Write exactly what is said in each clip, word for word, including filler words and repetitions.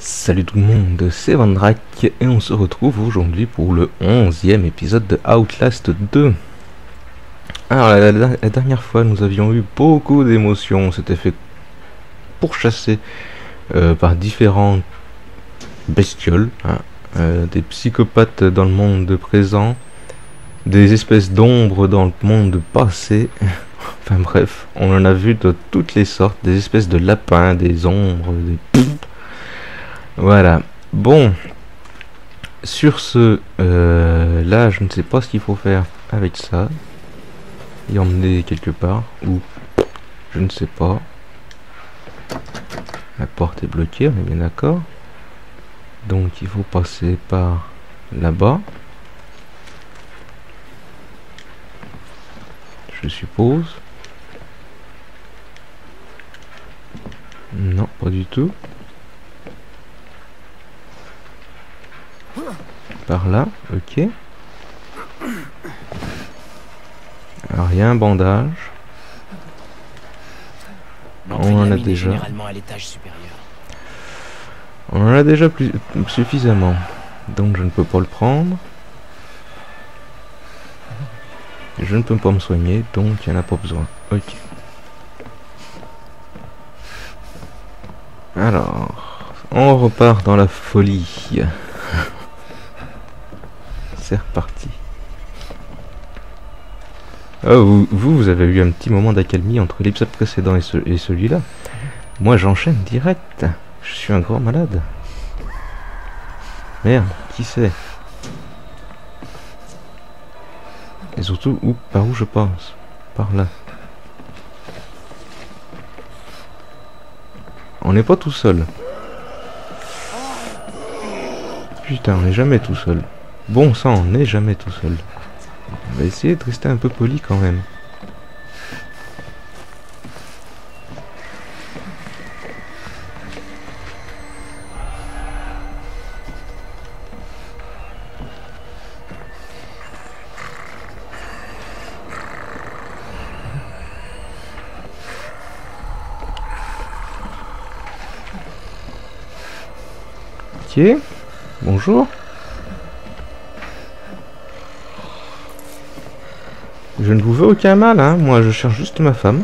Salut tout le monde, c'est Vandrak et on se retrouve aujourd'hui pour le onzième épisode de Outlast deux. Alors la, la, la dernière fois nous avions eu beaucoup d'émotions, on s'était fait pourchasser euh, par différentes bestioles, hein, euh, des psychopathes dans le monde présent, des espèces d'ombres dans le monde passé, enfin bref, on en a vu de toutes les sortes, des espèces de lapins, des ombres, des... Voilà, bon, sur ce, euh, là je ne sais pas ce qu'il faut faire avec ça, y emmener quelque part, ou je ne sais pas, la porte est bloquée, on est bien d'accord, donc il faut passer par là-bas, je suppose, non pas du tout. Par là, ok. Alors il y a un bandage. On en a déjà. Généralement à l'étage supérieur. On en a déjà plus suffisamment. Donc je ne peux pas le prendre. Je ne peux pas me soigner, donc il n'y en a pas besoin. Ok. Alors, on repart dans la folie. C'est reparti. Oh, vous, vous, vous avez eu un petit moment d'accalmie entre l'épisode précédent et, ce, et celui-là. Moi, j'enchaîne direct. Je suis un grand malade. Merde, qui c'est? Et surtout, où, par où je passe? Par là. On n'est pas tout seul. Putain, on n'est jamais tout seul. Bon sang, on n'est jamais tout seul. On va essayer de rester un peu poli quand même. Ok, bonjour. Je ne vous veux aucun mal, hein. Moi je cherche juste ma femme.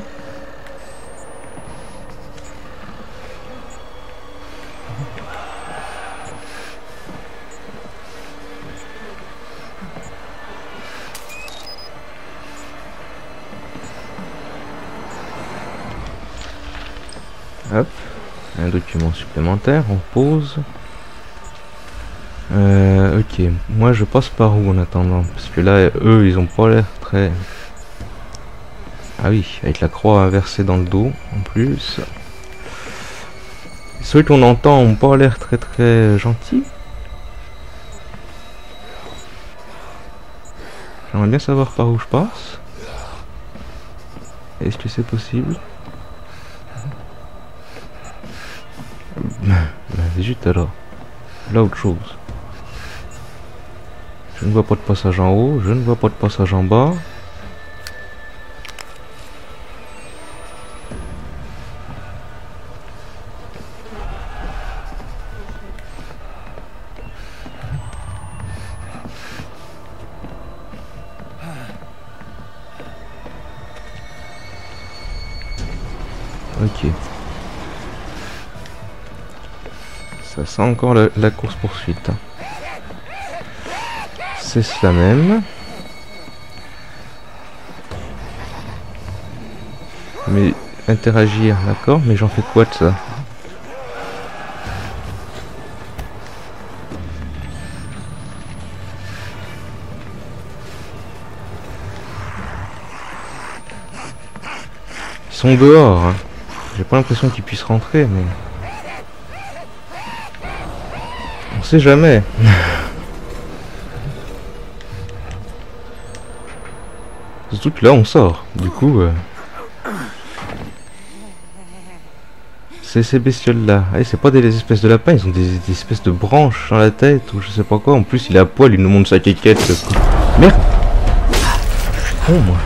Hop, un document supplémentaire, on pose. Euh, ok, moi je passe par où en attendant? Parce que là, eux, ils ont pas l'air très... Ah oui, avec la croix inversée dans le dos, en plus. Ceux qu'on entend ont pas l'air très très gentils. J'aimerais bien savoir par où je passe. Est-ce que c'est possible? Ben, zut alors. Là, autre chose. Je ne vois pas de passage en haut, je ne vois pas de passage en bas. Ok. Ça sent encore la, la course poursuite. Hein. C'est cela même. Mais interagir, d'accord, mais j'en fais quoi de ça? Ils sont dehors, hein. J'ai pas l'impression qu'ils puissent rentrer, mais... On sait jamais. Surtout que là on sort, du coup... Euh... C'est ces bestioles là. Ah, c'est pas des espèces de lapins, ils ont des, des espèces de branches dans la tête, ou je sais pas quoi. En plus il est à poil, il nous montre sa quéquette. Merde. Je suis con moi.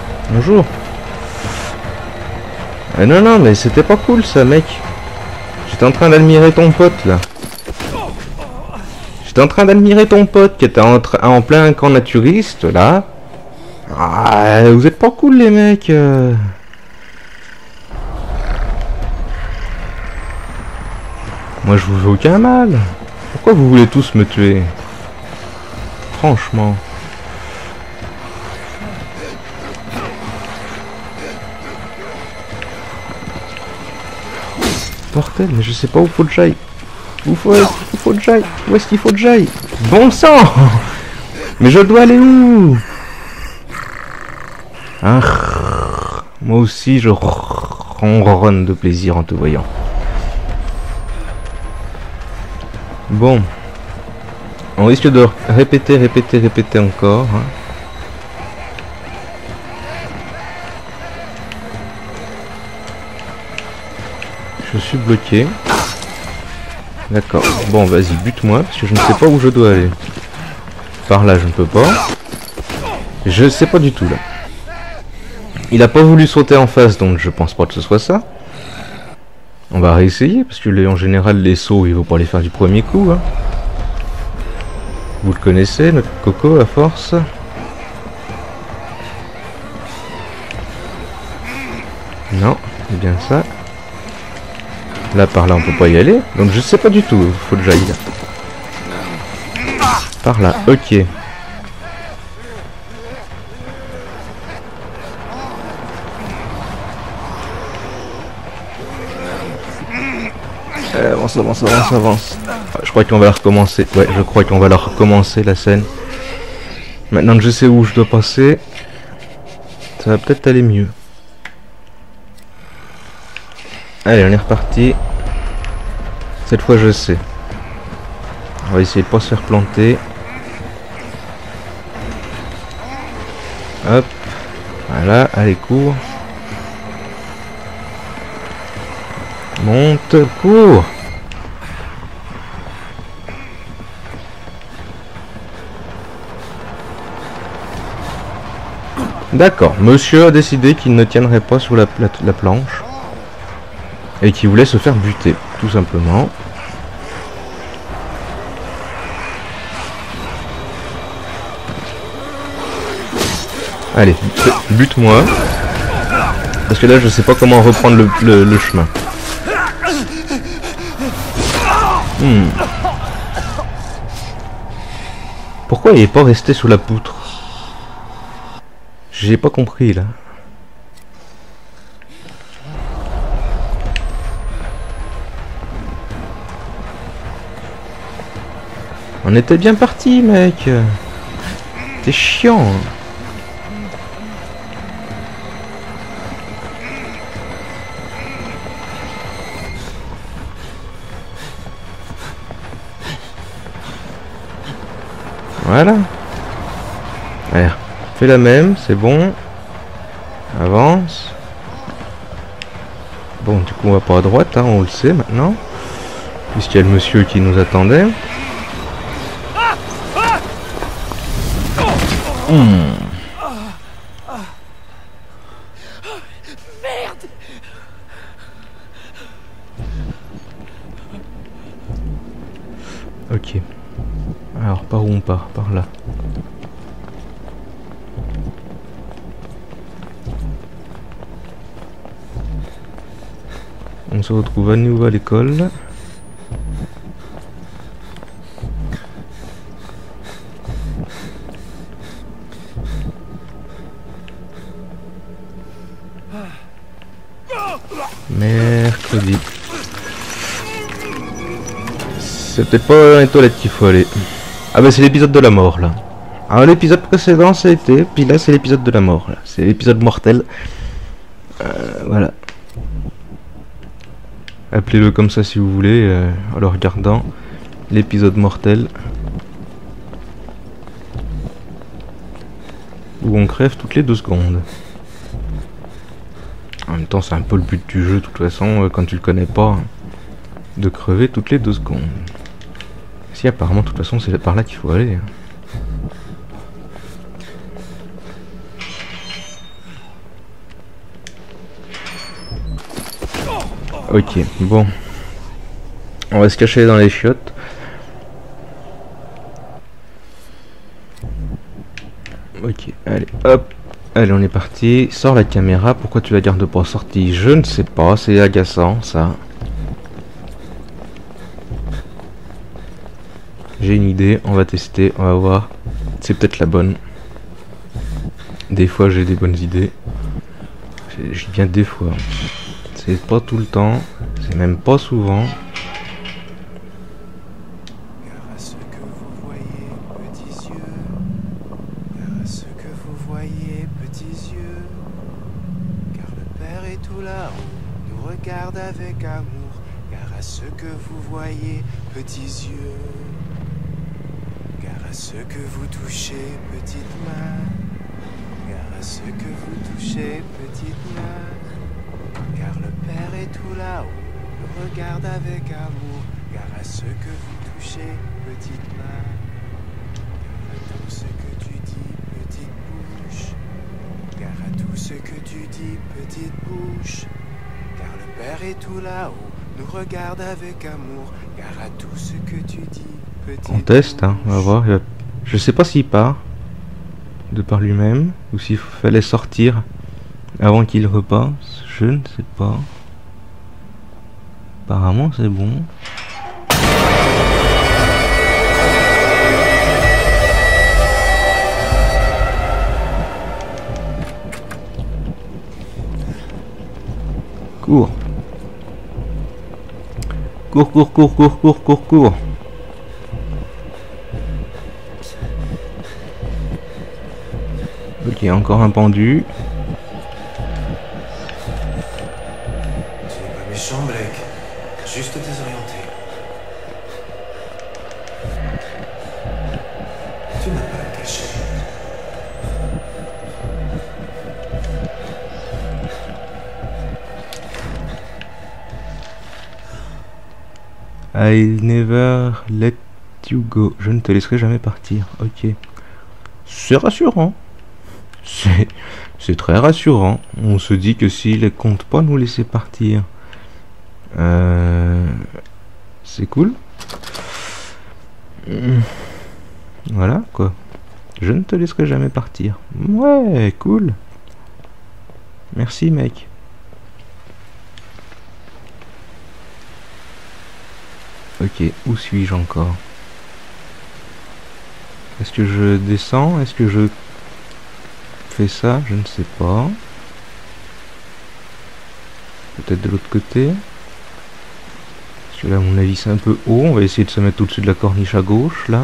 Bonjour. Ah non non mais c'était pas cool ça mec. J'étais en train d'admirer ton pote là. J'étais en train d'admirer ton pote qui était en, en plein camp naturiste là. Ah, vous êtes pas cool les mecs. Euh... Moi je vous fais aucun mal. Pourquoi vous voulez tous me tuer? Franchement. Mortel, mais je sais pas où faut que j'aille. Où faut, où faut que j'aille? Où est-ce qu'il faut que j'aille? Bon sang! Mais je dois aller où? Ah, moi aussi je ronronne de plaisir en te voyant. Bon. On risque de répéter, répéter, répéter encore. Hein. Je suis bloqué. D'accord. Bon, vas-y, bute-moi, parce que je ne sais pas où je dois aller. Par là, je ne peux pas. Je sais pas du tout, là. Il a pas voulu sauter en face, donc je pense pas que ce soit ça. On va réessayer, parce que les, en général, les sauts, il faut pas les faire du premier coup. Hein. Vous le connaissez, notre coco, à force. Non, c'est bien ça. Là, par là, on peut pas y aller. Donc, je sais pas du tout. Faut que j'aille là. Par là, ok. Euh, avance, avance, avance, avance. Je crois qu'on va la recommencer. Ouais, je crois qu'on va la recommencer, la scène. Maintenant que je sais où je dois passer, ça va peut-être aller mieux. Allez, on est reparti. Cette fois, je sais. On va essayer de pas se faire planter. Hop. Voilà, allez, cours. Monte, cours. D'accord, monsieur a décidé qu'il ne tiendrait pas sur la, la, la planche. Et qu'il voulait se faire buter, tout simplement. Allez, bute-moi. Parce que là, je sais pas comment reprendre le, le, le chemin. Hmm. Pourquoi il est pas resté sous la poutre? J'ai pas compris, là. On était bien parti, mec. T'es chiant. Voilà. Allez, fais la même, c'est bon. Avance. Bon, du coup, on va pas à droite, hein, on le sait maintenant. Puisqu'il y a le monsieur qui nous attendait. Mmh. Merde. Ok. Alors, par où on part? Par là. On se retrouve à nouveau à l'école. Mercredi. C'est peut-être pas dans les toilettes qu'il faut aller. Ah bah c'est l'épisode de la mort là. Alors l'épisode précédent ça a été, puis là c'est l'épisode de la mort là. C'est l'épisode mortel. Euh, voilà. Appelez-le comme ça si vous voulez, euh, en le regardant. L'épisode mortel. Où on crève toutes les deux secondes. En même temps c'est un peu le but du jeu de toute façon, euh, quand tu le connais pas, hein, de crever toutes les deux secondes. Si apparemment de toute façon c'est par là qu'il faut aller. Hein. Ok, bon. On va se cacher dans les chiottes. Ok, allez, hop. Allez, on est parti. Sors la caméra. Pourquoi tu la gardes pas sortie? Je ne sais pas. C'est agaçant, ça. J'ai une idée. On va tester. On va voir. C'est peut-être la bonne. Des fois, j'ai des bonnes idées. Je dis bien des fois. C'est pas tout le temps. C'est même pas souvent. Regarde avec amour, car à ce que vous voyez, petits yeux, car à ce que vous touchez, petites mains, car à ce que vous touchez, petites mains, car le Père est tout là-haut, nous regarde avec amour, car à ce que vous touchez, petites mains, car à tout ce que tu dis, petite bouche, car à tout ce que tu dis, petite bouche. Car le Père est tout là-haut, nous regarde avec amour, car à tout ce que tu dis, petit. On teste, hein, on va voir. Je sais pas s'il part de par lui-même ou s'il fallait sortir avant qu'il repasse. Je ne sais pas. Apparemment, c'est bon. Cours. Cours, cours, cours, cours, cours, cours, cours. Ok, encore un pendu. Tu n'es pas méchant, Blake. Juste désorienté. Tu n'as pas à te cacher. I'll never let you go. Je ne te laisserai jamais partir. Ok. C'est rassurant. C'est c'est très rassurant. On se dit que s'il compte pas nous laisser partir, euh, c'est cool. Voilà quoi. Je ne te laisserai jamais partir. Ouais, cool. Merci mec. Ok, où suis-je encore? Est-ce que je descends? Est-ce que je fais ça? Je ne sais pas. Peut-être de l'autre côté. Parce que là, à mon avis, c'est un peu haut. On va essayer de se mettre au-dessus de la corniche à gauche, là.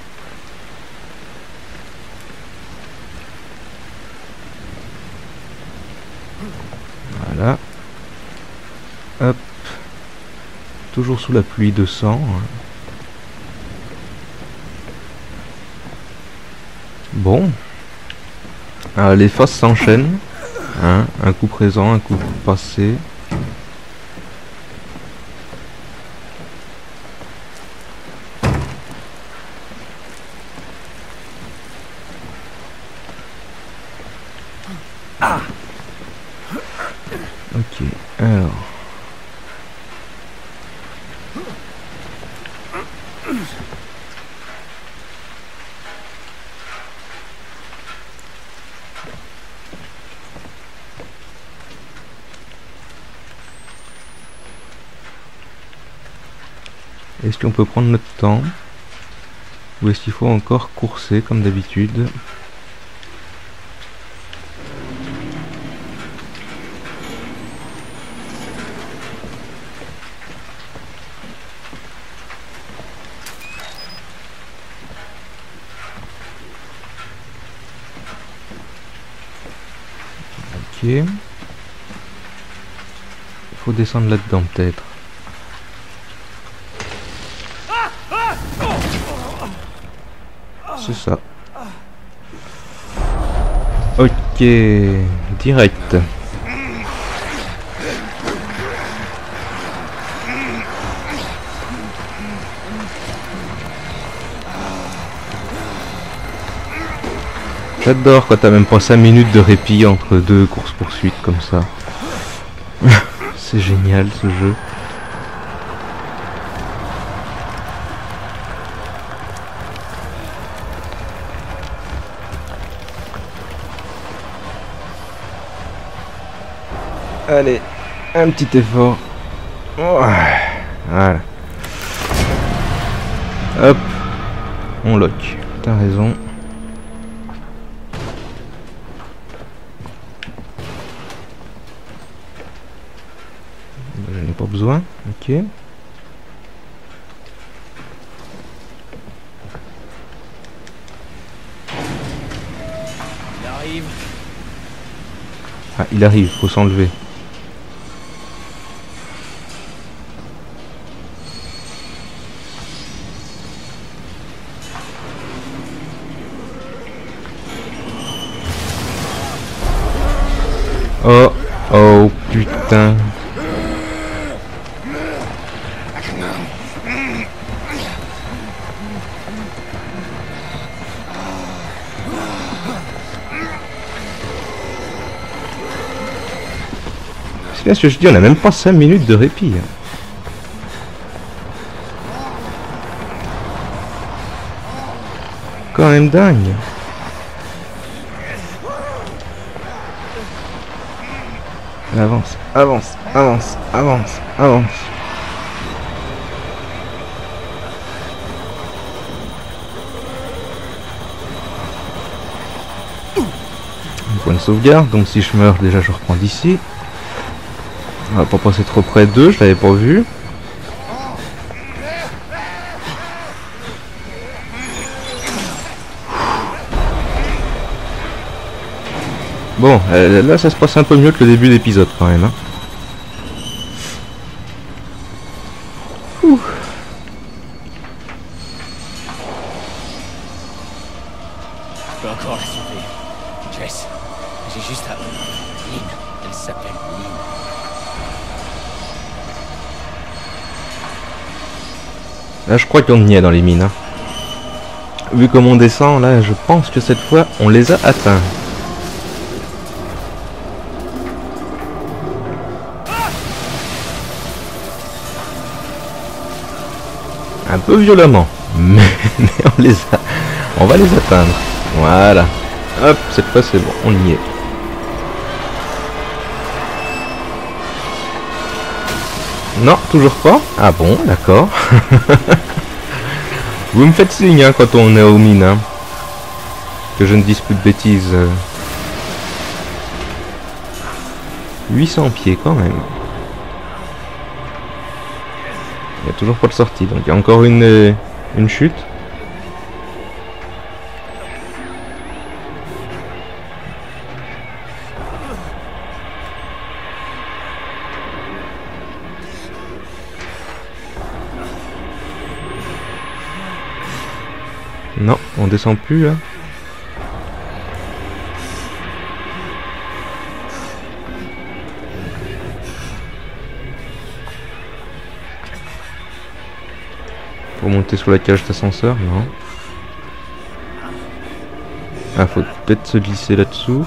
Voilà. Hop. Toujours sous la pluie de sang. Bon. Alors, les faces s'enchaînent. Hein, un coup présent, un coup passé. Ah. Ok, alors. Est-ce qu'on peut prendre notre temps? Ou est-ce qu'il faut encore courser comme d'habitude? Ok. Il faut descendre là-dedans peut-être. C'est ça. Ok, direct. J'adore quand t'as même pas cinq minutes de répit entre deux courses poursuites comme ça. C'est génial ce jeu. Allez, un petit effort. Oh, voilà. Hop. On lock. T'as raison. Je n'ai pas besoin. Ok. Il arrive. Ah, il arrive, faut s'enlever. Oh, oh, putain. C'est bien ce que je dis, on a même pas cinq minutes de répit. Quand même dingue. Avance, avance, avance, avance, avance. Un point de sauvegarde, donc si je meurs déjà je reprends d'ici. On va pas passer trop près d'eux, je l'avais pas vu. Bon, euh, là ça se passe un peu mieux que le début d'épisode quand même. Hein. Ouh. Je peux encore la sauver. Jess, j'ai juste à... Lynn, elle s'appelle Lynn. Là je crois qu'on y est dans les mines. Hein. Vu comme on descend, là je pense que cette fois on les a atteints. Un peu violemment, mais, mais on les a, on va les atteindre. Voilà. Hop, cette fois c'est bon, on y est. Non, toujours pas. Ah bon, d'accord. Vous me faites signe hein, quand on est aux mines, hein, que je ne dise plus de bêtises. huit cents pieds quand même. Il n'y a toujours pas de sortie, donc il y a encore une, euh, une chute. Non, on descend plus là. Pour monter sur la cage d'ascenseur, non. Ah, faut peut-être se glisser là-dessous.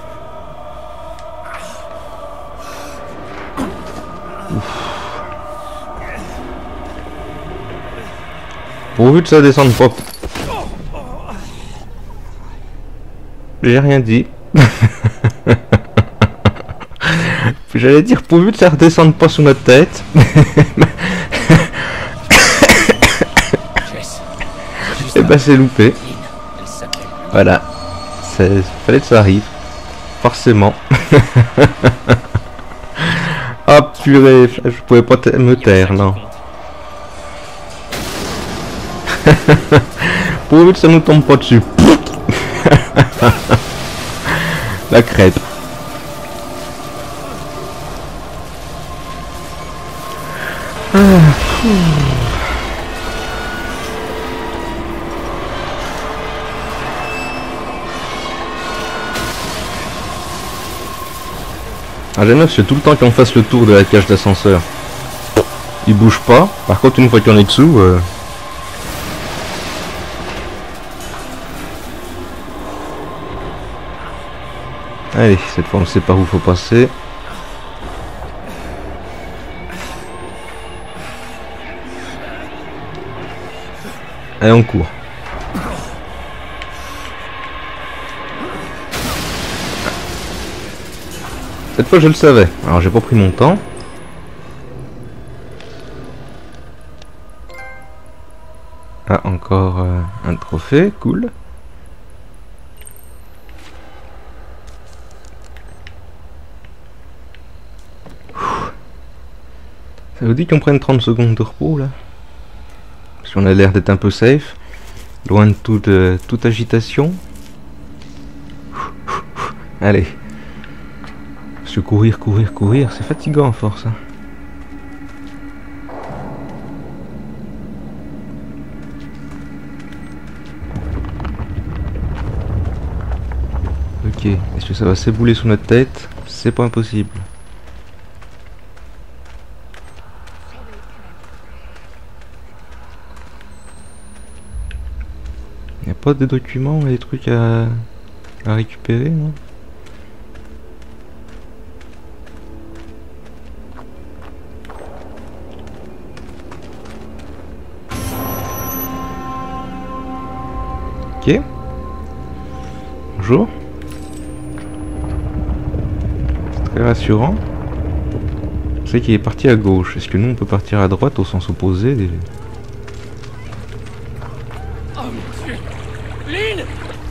Pourvu que ça descende pas. J'ai rien dit. J'allais dire pourvu que ça redescende pas sous notre tête. Et bah c'est loupé. Voilà. Il fallait que ça arrive. Forcément. Oh purée, je pouvais pas me taire, non. Pourvu que ça nous tombe pas dessus. La crête. Ah, ah, j'aime bien parce que tout le temps qu'on fasse le tour de la cage d'ascenseur, il bouge pas. Par contre, une fois qu'on est dessous, euh... allez, cette fois on sait par où faut passer. Allez, on court. Cette fois je le savais, alors j'ai pas pris mon temps. Ah, encore euh, un trophée, cool. Ça vous dit qu'on prenne trente secondes de repos là? Si on a l'air d'être un peu safe, loin de toute, euh, toute agitation. Allez. Parce que courir, courir, courir, c'est fatigant à force. Hein. Ok, est-ce que ça va s'ébouler sous notre tête? C'est pas impossible. Y a pas de documents et des trucs à, à récupérer, non? Ok. Bonjour. Très rassurant. Je sais qu'il est parti à gauche. Est-ce que nous on peut partir à droite au sens opposé des... Oh mon Dieu! Lynn!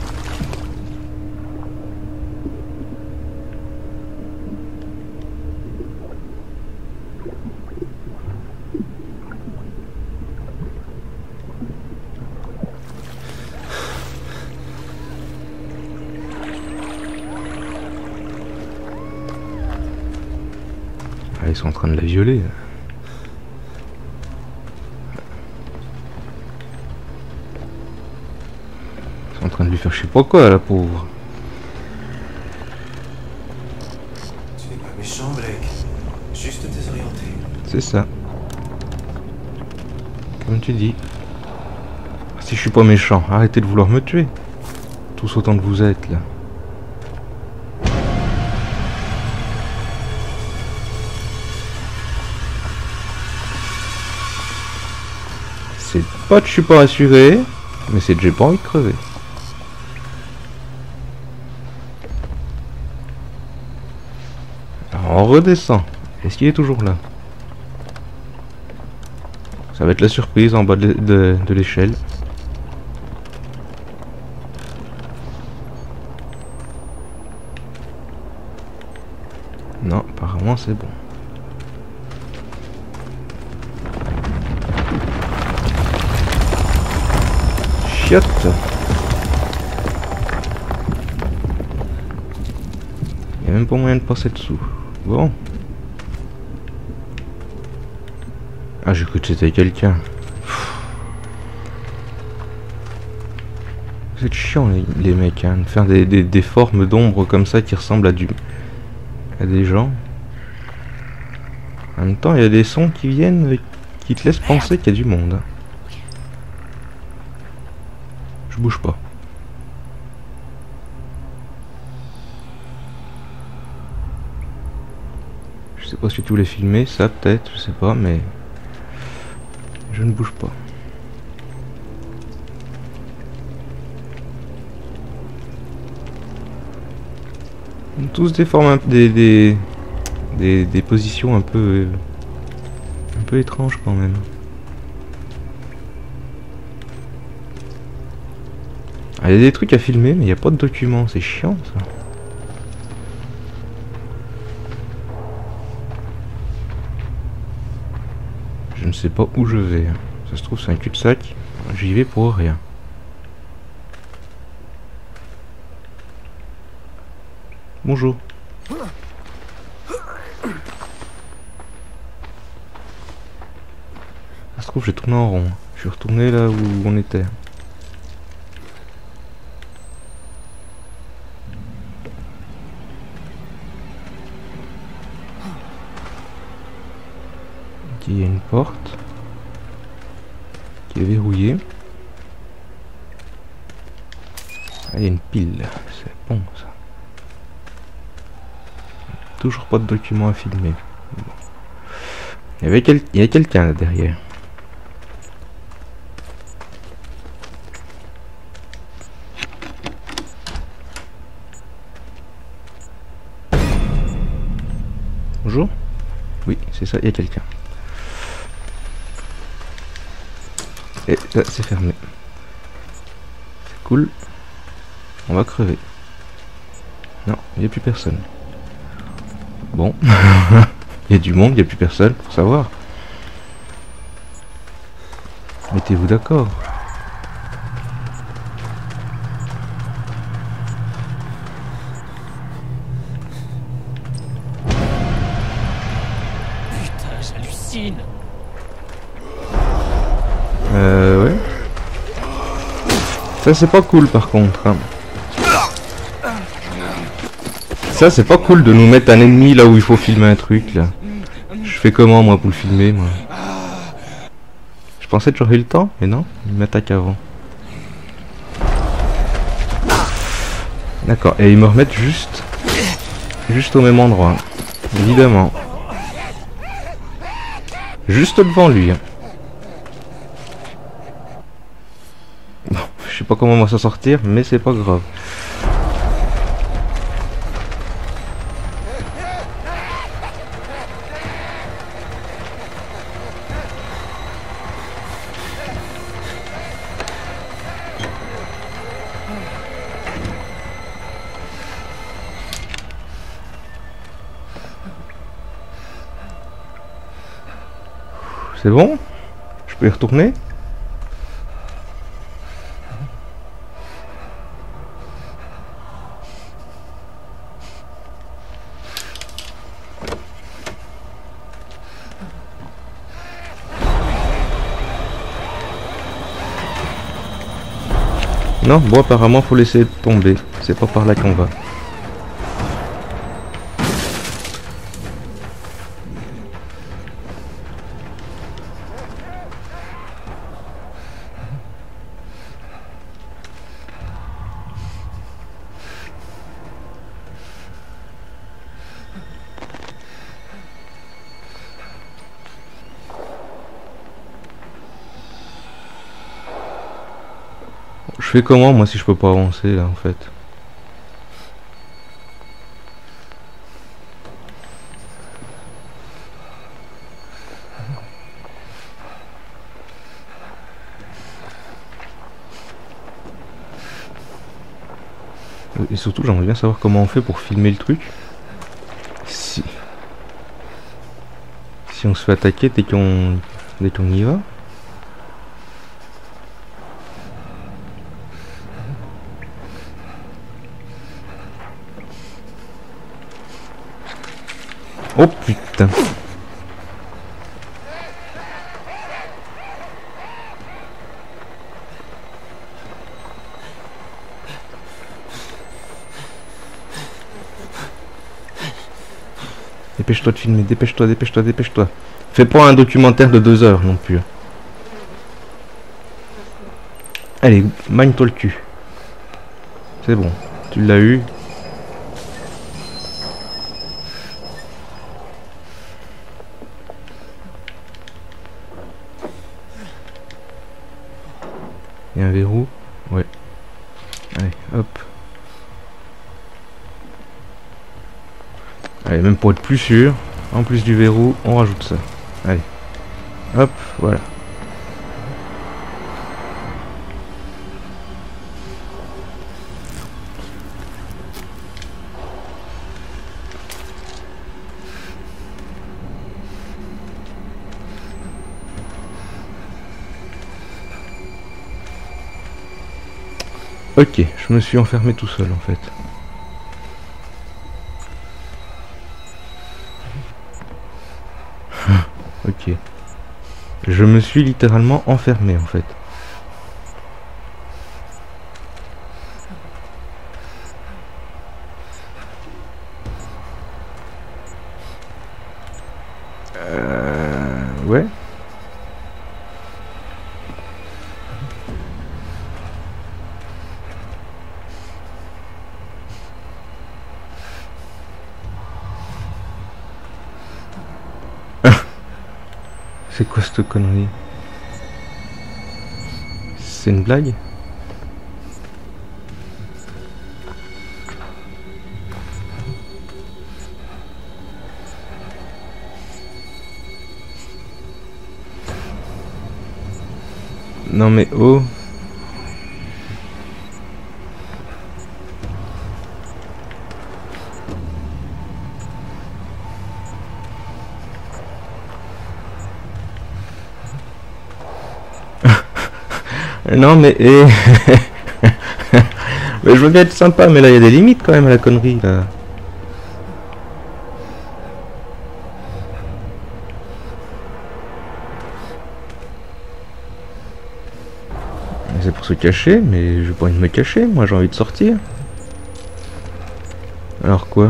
Ah, ils sont en train de la violer. Ils sont en train de lui faire je sais pas quoi, la pauvre. Tu n'es pas méchant, Blake. Juste désorienté. C'est ça. Comme tu dis. Si je suis pas méchant, arrêtez de vouloir me tuer. Tous autant que vous êtes là. C'est pas que je suis pas rassuré, mais c'est que j'ai pas envie de crever. Alors on redescend. Est-ce qu'il est toujours là? Ça va être la surprise en bas de, de, de l'échelle. Non, apparemment c'est bon. Chiotte. Il n'y a même pas moyen de passer dessous. Bon. Ah, j'ai cru que c'était quelqu'un. C'est chiant les, les mecs, hein, de faire des, des, des formes d'ombre comme ça qui ressemblent à du... à des gens. En même temps, il y a des sons qui viennent qui te laissent penser qu'il y a du monde. Je bouge pas. Je sais pas si tu voulais filmer ça, peut-être, je sais pas, mais je ne bouge pas. Ils ont tous des formes, un, des, des, des, des positions un peu, euh, un peu étranges quand même. Il y a des trucs à filmer, mais il n'y a pas de documents, c'est chiant ça. Je ne sais pas où je vais. Ça se trouve c'est un cul-de-sac. J'y vais pour rien. Bonjour. Ça se trouve j'ai tourné en rond. Je suis retourné là où on était. Il y a une porte qui est verrouillée. Ah, il y a une pile, c'est bon ça. Toujours pas de documents à filmer. Bon. Il y avait quel... il y a quelqu'un là derrière. Bonjour. Oui, c'est ça, il y a quelqu'un. Et là, c'est fermé. C'est cool. On va crever. Non, il n'y a plus personne. Bon. Il y a du monde, il n'y a plus personne, pour savoir. Mettez-vous d'accord. Putain, j'hallucine. Euh, ouais. Ça, c'est pas cool, par contre. Hein. Ça, c'est pas cool de nous mettre un ennemi là où il faut filmer un truc, là. Je fais comment, moi, pour le filmer, moi? Je pensais que j'aurais eu le temps, mais non, il m'attaque avant. D'accord, et ils me remettent juste... Juste au même endroit. Évidemment. Juste devant lui. Hein. Bon, je sais pas comment on va s'en sortir, mais c'est pas grave. C'est bon? Je peux y retourner? Non, bon apparemment faut laisser tomber. C'est pas par là qu'on va. Je fais comment moi si je peux pas avancer là en fait? Et surtout j'aimerais bien savoir comment on fait pour filmer le truc. Si, si on se fait attaquer dès qu'on dès qu'on y va. Oh putain. Dépêche-toi de filmer, dépêche-toi, dépêche-toi, dépêche-toi. Fais pas un documentaire de deux heures non plus. Allez, magne-toi le cul. C'est bon, tu l'as eu. Il y a un verrou? Ouais. Allez, hop. Allez, même pour être plus sûr, en plus du verrou, on rajoute ça. Allez. Hop, voilà. Ok, je me suis enfermé tout seul en fait. Ok. Je me suis littéralement enfermé en fait. Euh... Ouais. C'est quoi cette connerie? C'est une blague? Non mais oh. Non mais eh. Mais je veux bien être sympa, mais là il y a des limites quand même à la connerie là. C'est pour se cacher, mais j'ai pas envie de me cacher, moi j'ai envie de sortir. Alors quoi?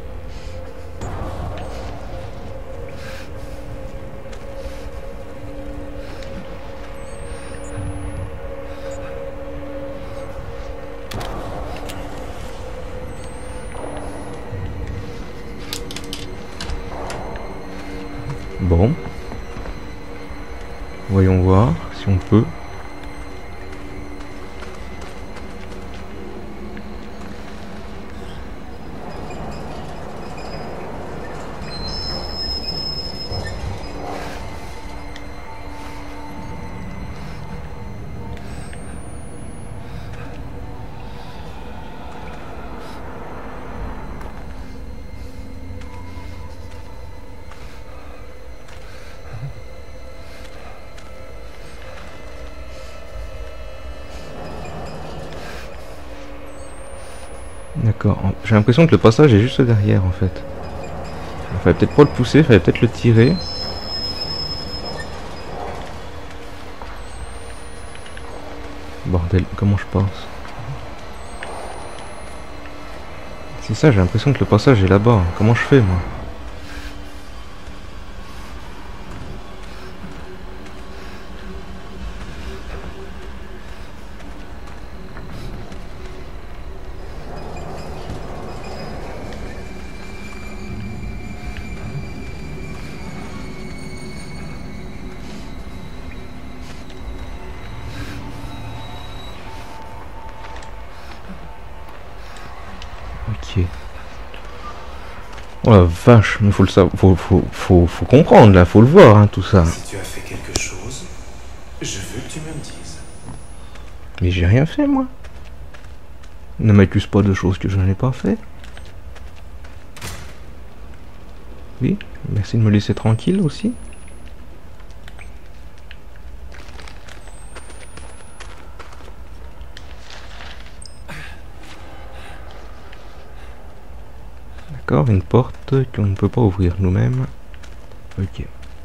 Bon. Voyons voir si on peut. D'accord, j'ai l'impression que le passage est juste derrière en fait. Il fallait peut-être pas le pousser, il fallait peut-être le tirer. Bordel, comment je passe? C'est ça, j'ai l'impression que le passage est là-bas. Comment je fais moi? Ok. Oh la vache, mais faut le savoir, faut, faut, faut, faut comprendre là, faut le voir hein, tout ça. Si tu as fait quelque chose, je veux que tu me le dises. Mais j'ai rien fait moi. Ne m'accuse pas de choses que je n'ai pas fait. Oui, merci de me laisser tranquille aussi. D'accord, une porte qu'on ne peut pas ouvrir nous-mêmes. Ok.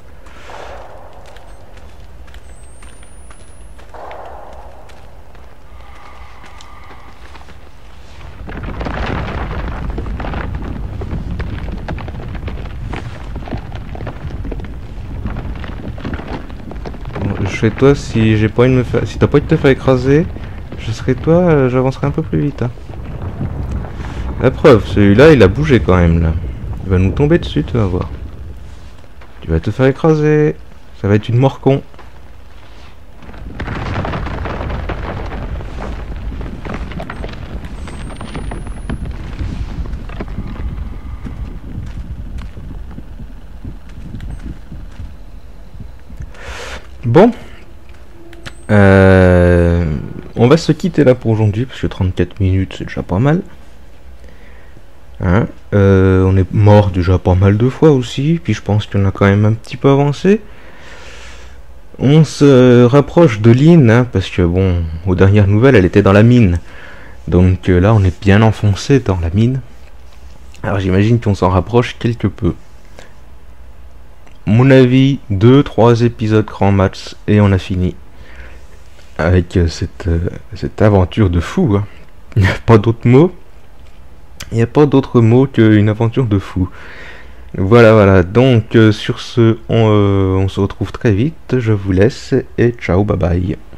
Bon, je serais toi si j'ai pas envie de me faire. Si t'as pas envie de te faire écraser, je serais toi, euh, j'avancerai un peu plus vite. Hein. La preuve, celui-là il a bougé quand même là. Il va nous tomber dessus, tu vas voir. Tu vas te faire écraser. Ça va être une mort con. Bon. Euh, on va se quitter là pour aujourd'hui parce que trente-quatre minutes c'est déjà pas mal. Hein, euh, on est mort déjà pas mal de fois aussi, puis je pense qu'on a quand même un petit peu avancé. On se rapproche de Lynn, hein, parce que bon, aux dernières nouvelles, elle était dans la mine. Donc euh, là, on est bien enfoncé dans la mine. Alors j'imagine qu'on s'en rapproche quelque peu. Mon avis, deux trois épisodes grand max, et on a fini. Avec euh, cette, euh, cette aventure de fou. Hein. Il n'y a pas d'autre mot. Il n'y a pas d'autre mot qu'une aventure de fou. Voilà, voilà. Donc, euh, sur ce, on, euh, on se retrouve très vite. Je vous laisse et ciao, bye bye.